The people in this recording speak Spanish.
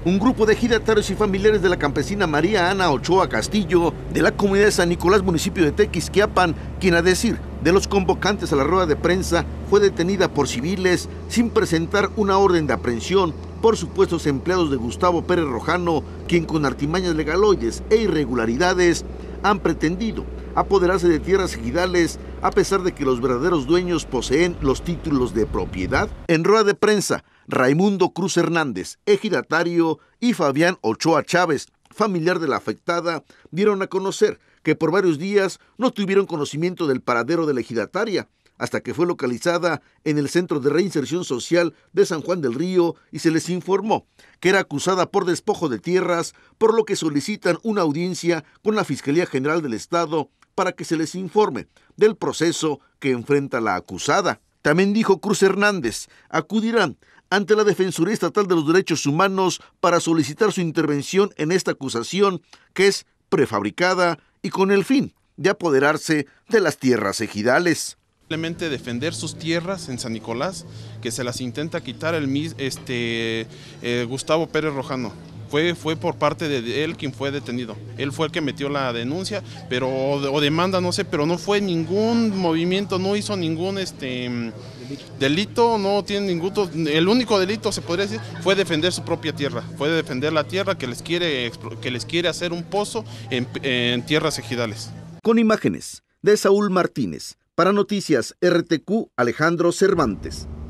Un grupo de ejidatarios y familiares de la campesina María Ana Ochoa Castillo, de la comunidad de San Nicolás, municipio de Tequisquiapan, quien a decir de los convocantes a la rueda de prensa, fue detenida por civiles sin presentar una orden de aprehensión por supuestos empleados de Gustavo Pérez Rojano, quien con artimañas legaloides e irregularidades han pretendido apoderarse de tierras ejidales a pesar de que los verdaderos dueños poseen los títulos de propiedad. En rueda de prensa, Raimundo Cruz Hernández, ejidatario, y Fabián Ochoa Chávez, familiar de la afectada, dieron a conocer que por varios días no tuvieron conocimiento del paradero de la ejidataria, hasta que fue localizada en el Centro de Reinserción Social de San Juan del Río y se les informó que era acusada por despojo de tierras, por lo que solicitan una audiencia con la Fiscalía General del Estado para que se les informe del proceso que enfrenta la acusada. También dijo Cruz Hernández, acudirán ante la Defensoría Estatal de los Derechos Humanos para solicitar su intervención en esta acusación, que es prefabricada y con el fin de apoderarse de las tierras ejidales. Simplemente defender sus tierras en San Nicolás, que se las intenta quitar Gustavo Pérez Rojano. Fue por parte de él quien fue detenido. Él fue el que metió la denuncia, o demanda, no sé, pero no fue ningún movimiento, no hizo ningún delito, no tiene ningún. El único delito, se podría decir, fue defender su propia tierra, fue defender la tierra que les quiere hacer un pozo en tierras ejidales. Con imágenes de Saúl Martínez, para Noticias RTQ, Alejandro Cervantes.